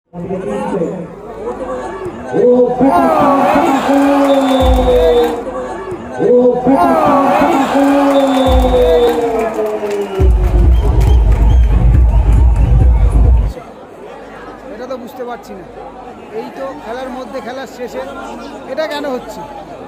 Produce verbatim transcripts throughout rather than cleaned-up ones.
এটা তো বুঝতে পারছি না, এই তো খেলার মধ্যে খেলার শেষে এটা কেন হচ্ছে,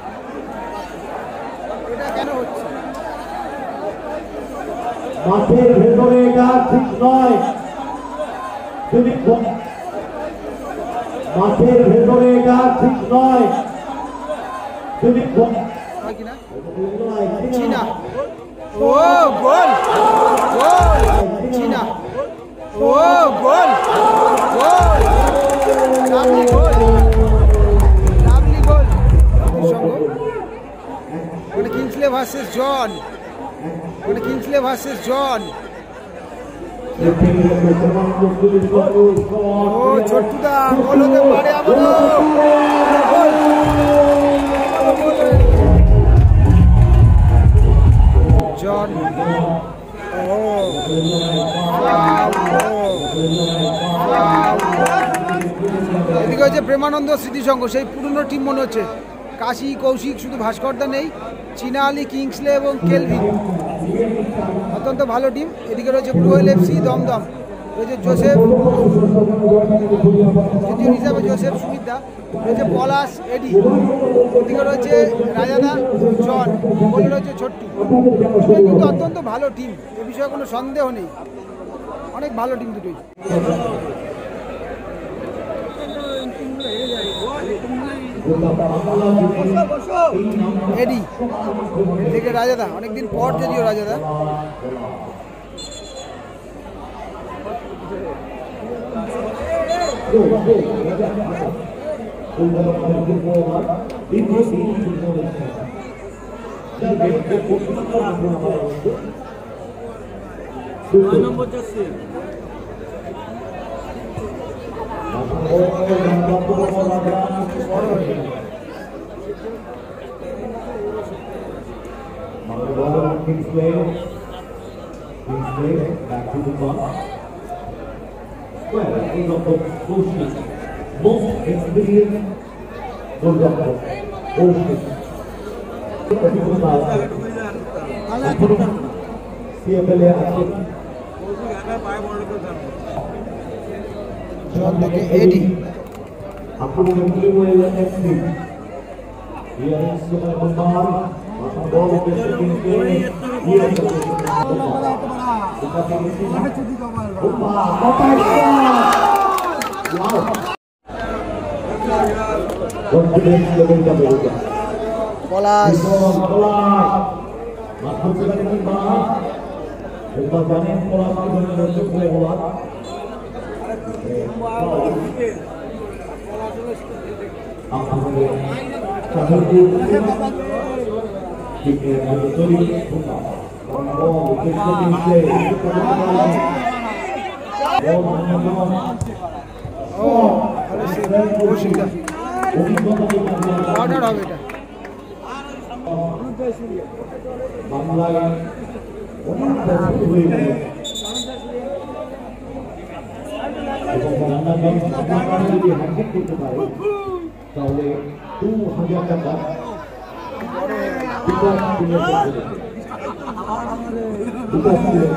এটা কেন হচ্ছে? মাঠের ভেতরে এটা ঠিক নয়, যদি মাঠের ভেতরে এটা ঠিক নয়, যদি চীনা ও গোল গোল চীনা ও গোল গোল লাভলি গোল লাভলি গোল ওটা কিংসলে ভার্সেস জন ওটা কিংসলে ভার্সেস জন ও ছোট্টুদা গোল হতে পারে আমাদের জন এদিকে হচ্ছে প্রেমানন্দ স্মৃতিসংঘ, সেই পুরনো টিম মনে হচ্ছে। কাশি কৌশিক, শুধু ভাস্করদা নেই, চীনা আলী, কিংসলে এবং কেলভিন, অত্যন্ত ভালো টিম। এদিকে রয়েছে ক্রুয়েল এফসি দমদম, রয়েছে জোসেফ হিসাবে জোসেফ সুমিতা, রয়েছে পলাশ এডি, ওদিকে রয়েছে রাজাদা জন, বলে রয়েছে ছোট্টু। কিন্তু অত্যন্ত ভালো টিম, এ বিষয়ে কোনো সন্দেহ নেই, অনেক ভালো টিম দুটোই। এডি থেকে রাজাদা, অনেকদিন পর যদিও রাজাদা। Kingsley, Kingsley, back to the box. Well, in the bullshit, most experience, good doctor, bullshit. C F L A action. John থেকে এডি আপনি মন্ত্রী বলে যাচ্ছেন here is Kumar Kumar ball is taking care here is confidence level का बेटा পলাশ माथुर के बाद एक बार जाने पलाश के बने रोचे हुए हुआ आप हमारे चाहर को ठीक है आज तो ही होगा और वो किसको किससे वो मानना ও আরে সে কৌশিকদা অর্ডার হবে এটা বাংলায় অনেক বছর হয়ে গেল এবং বাংলা ব্যাংক আপনারা যদি হ্যান্ডেল করতে পারে তাহলে দু হাজার টাকা বিকাশ দিলে বিকাশ দিলে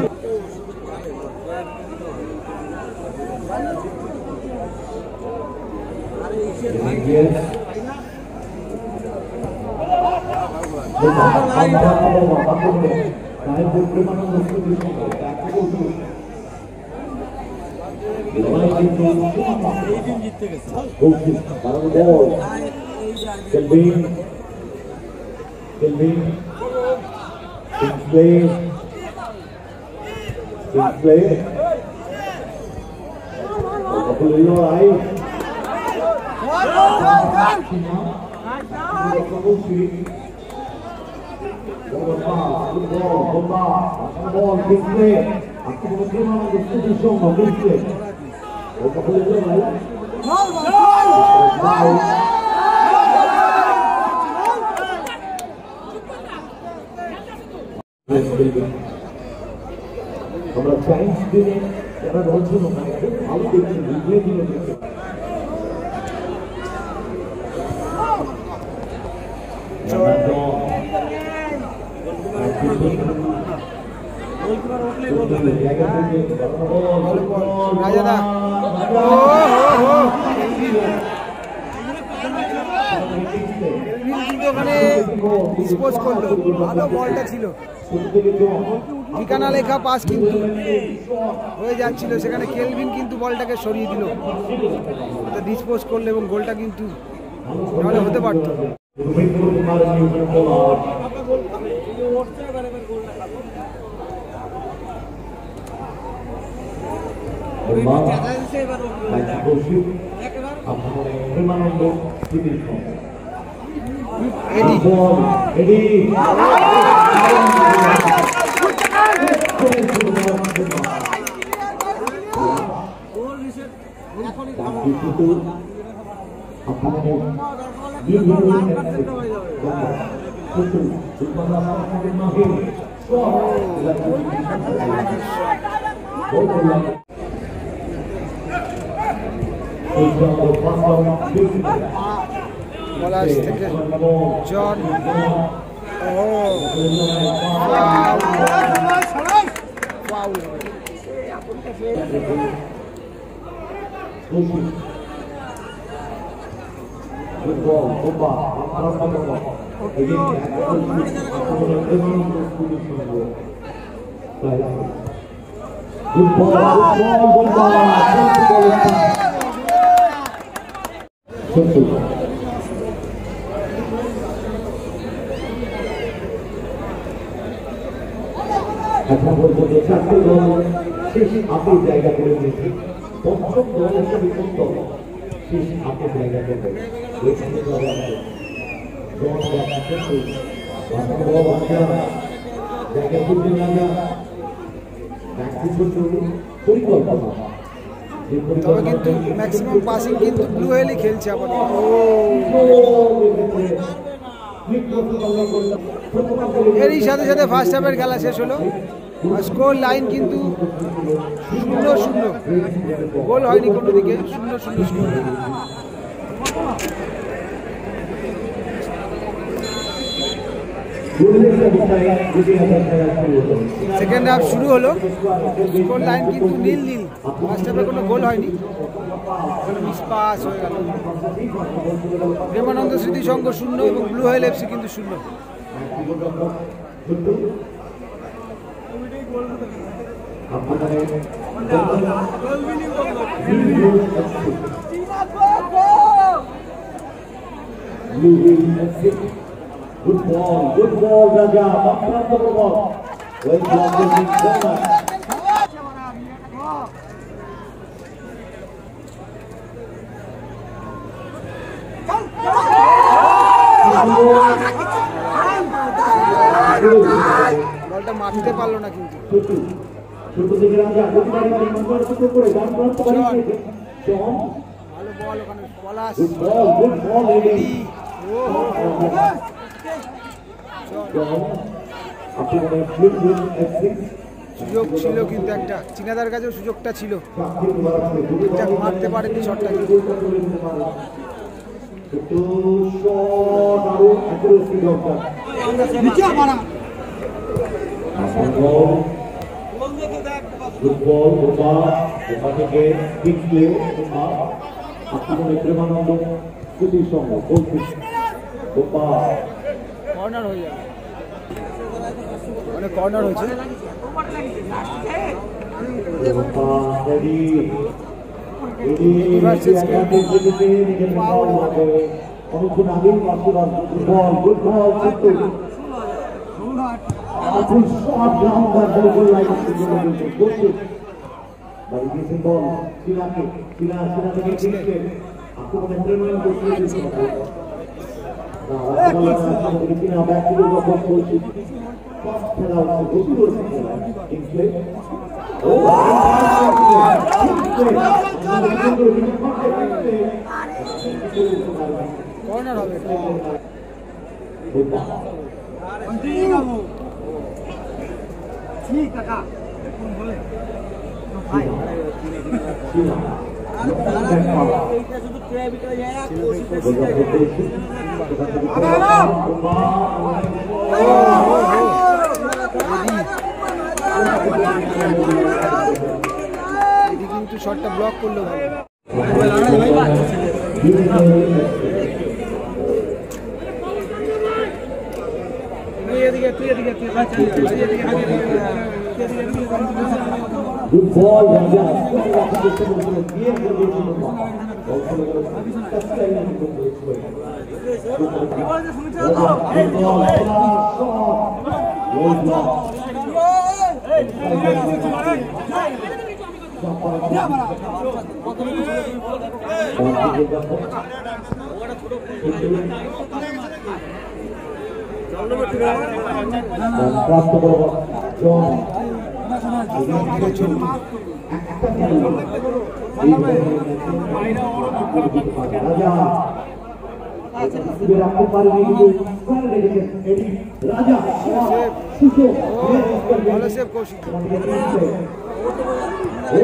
Kelvin, Kelvin, Kingsley, Kingsley, Kapulilo ay, ball, Kingsley, aku bagaimana diskussion mau Kingsley, Kapulilo ay, আমরা সায়েন্স দিলে যারা বলছিল না ভালো দেখছি রিপ্লে দিলে রাজাদা কিন্তু ওখানে ডিসপোজ করলো, ভালো বলটা ছিল, ঠিকানা লেখা পাস কিন্তু হয়ে যাচ্ছিল, সেখানে কেলভিন কিন্তু বলটাকে সরিয়ে দিল, ডিসপোজ করলো এবং গোলটা কিন্তু নাহলে হতে পারত। পলাশ থেকে জন, ও এখন পর্যন্ত চারটি দল শেষ আপের জায়গা করে নিয়েছে, পঞ্চম দল হিসেবে উত্তম শেষ আপের জায়গা করবে। ওইখানে দল আছে জায়গা করতে না পরিকল্পনা, তবে কিন্তু ম্যাক্সিমাম পাসিং কিন্তু ব্লু হেলই খেলছে আপাতত। এরই সাথে সাথে ফার্স্ট হাফের খেলা শেষ হলো, স্কোর লাইন কিন্তু শূন্য শূন্য, গোল হয়নি কোনো দিকে, শূন্য শূন্য স্কোর। সেকেন্ড হাফ শুরু হলো, স্কোর লাইন কিন্তু নীল নীল, ফার্স্ট হাফে কোনো গোল হয়নি, মিস পাস হয়ে গেল। প্রেমানন্দ স্মৃতি সংঘ শূন্য এবং ব্লু হেল এফসি কিন্তু শূন্য। Good ball, good ball, Raja. Bumper ball. Well blocked. বলটা মারতে পারলো না কিন্তু। ছোট থেকে রাজা প্রতিবারই নম্বর ছোট করে ডান প্রান্ত বাড়িয়ে জন ভালো বল ওখানে, Palash good ball, good ball ready. ও সুযোগ ছিল কিন্তু একটা, চিনাদার কাছেও সুযোগটা ছিল, মারতে পারেনি শটটা। প্রেমানন্দ স্মৃতির সঙ্গে কর্নার হয়ে যাবে, মানে কর্নার হয়েছে। অনেকক্ষণ আগেই কর্নার হবে। কিন্তু শটটা ব্লক করলো ভালো। Good ball, Raja. প্রাপ্ত করব জন রাখতে পারবে রাজা ভালো সেভ কৌশিক। ও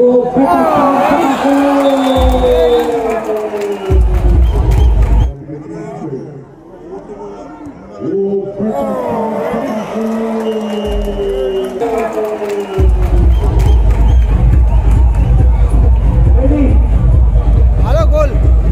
ভালো গোল।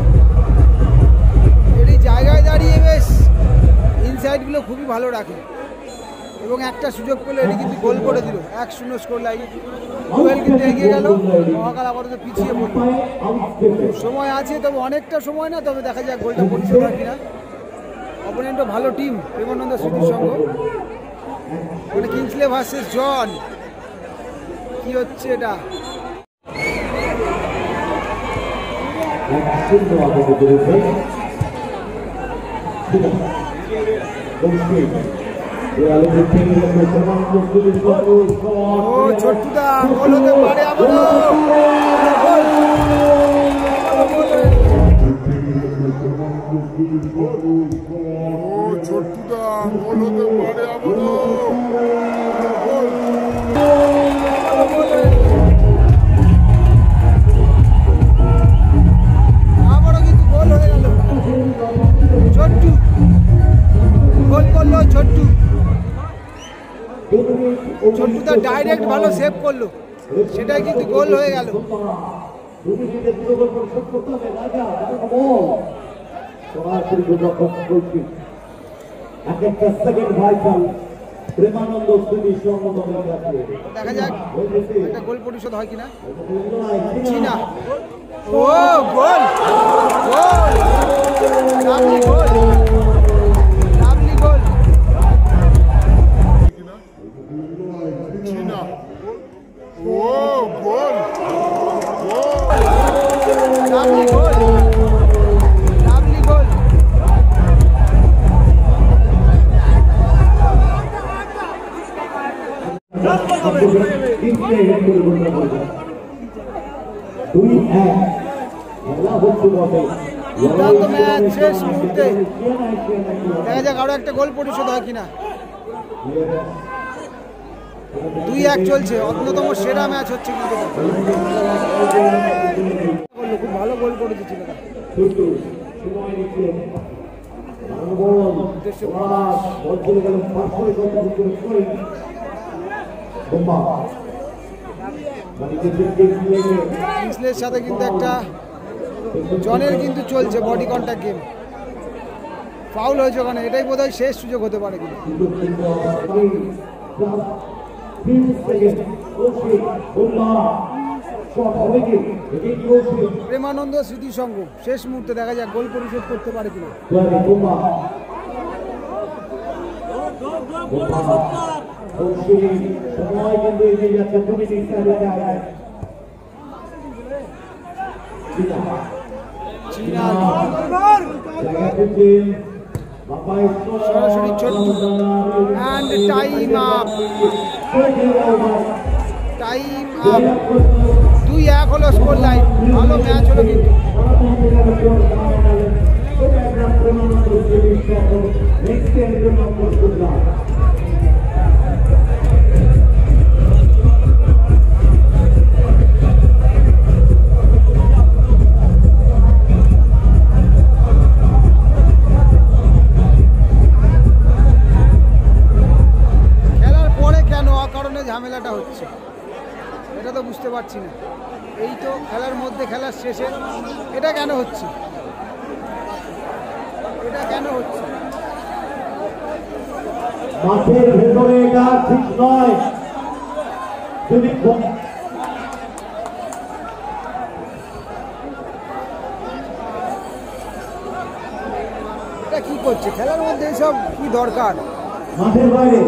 এই জায়গায় দাঁড়িয়ে বেশ ইনসাইডগুলো খুবই ভালো রাখে এবং একটা সুযোগ পেলে এটি কিন্তু গোল করে দিল। এক শূন্য স্কোর লাইন। রুবেল কিন্তু এগিয়ে গেল, মহাকাল আপাতত পিছিয়ে পড়ল। সময় আছে, তবে অনেকটা সময় না, তবে দেখা যাক গোলটা পরিশোধ হয় কিনা। অপোনেন্টও ভালো টিম, প্রেমানন্দ স্মৃতির সঙ্গ। মানে কিংসলে ভার্সেস জন, কি হচ্ছে এটা? ও ছোট্টুদা গোল হতে পারে আবারও। ছোট্টুদা গোল হতে পারে আবারও। আবারও কিন্তু গোল হয়ে গেল। ছোট্টু গোল করলো, ছোট্টু ছোট্টুদা ডাইরেক্ট ভালো সেভ করলো, সেটাই কিন্তু গোল হয়ে গেল। দেখা যাক একটা গোল পরিশোধ হয় কিনা। চীনা, ও গোল, গোল, লাভলি গোল, লাভলি গোল। চীনা, ও গোল, লাভলি গোল, লাভলি গোল। দুই এক খেলা হচ্ছে বটে। দুর্দান্ত ম্যাচ, শেষ মুহূর্তে দেখা যাক আরো একটা গোল পরিশোধ হয় কিনা। দুই এক চলছে, অন্যতম সেরা ম্যাচ হচ্ছে কিন্তু। খুব ভালো গোল করেছে ছেলেটা। কিংসলের সাথে কিন্তু একটা জনের কিন্তু চলছে বডি কন্ট্যাক্ট গেম। ফাউল হয়েছে ওখানে, এটাই বোধহয় শেষ সুযোগ হতে পারে কিন্তু। প্রেমানন্দ স্মৃতি সংঘ শেষ মুহূর্তে দেখা যাক গোল পরিশোধ করতে পারে কিনা। সময় কিন্তু এগিয়ে যাচ্ছে, তুমি সরাসরি Chhottu and time up, time up. দুই এক হলো স্কোর লাইন। ভালো ম্যাচ হলো কিন্তু। পারছি না। এই তো খেলার মধ্যে খেলার শেষে এটা কেন হচ্ছে, এটা কেন হচ্ছে? মাঠের ভেতরে এটা ঠিক নয়। যদি এটা কি করছে খেলার মধ্যে, এসব কি দরকার? মাঠের বাইরে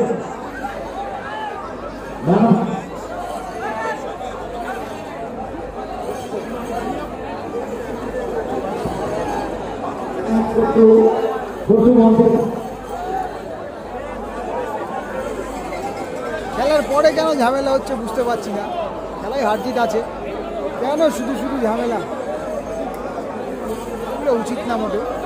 খেলার পরে কেন ঝামেলা হচ্ছে বুঝতে পারছি না। খেলায় হার জিত আছে, কেন শুধু শুধু ঝামেলা? এগুলো উচিত না মোটেও।